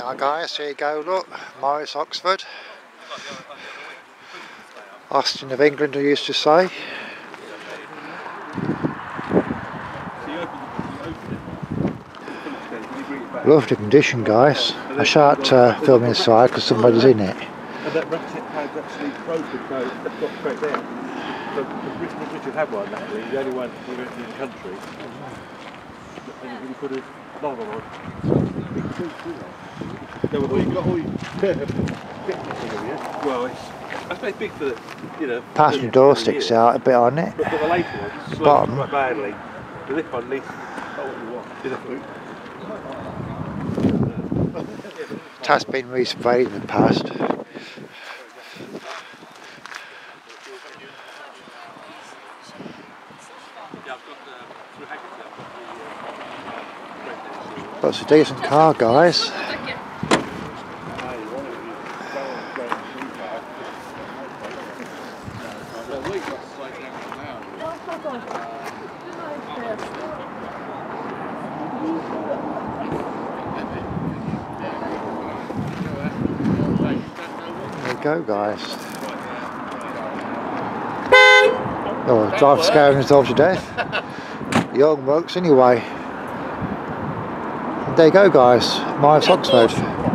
Now guys, here you go, look, Morris Oxford. Austin of England, I used to say. Lovely condition, guys. I shan't film inside because somebody's in it. And that ratchet pad's actually broken, so it's got straight down. So Richard had one actually, the only one in the country. And you put another one. Big two, you got all your fitness in here. Well, I suppose big for the, you know. Passenger door sticks out a bit on it. But the later ones slowed quite badly. But this one, at least, is a boot. It has been resprayed in the past. But it's a decent car, guys. There you go, guys. Oh, drive scaring himself to death. Young blokes, anyway. There you go, guys. Morris Oxford.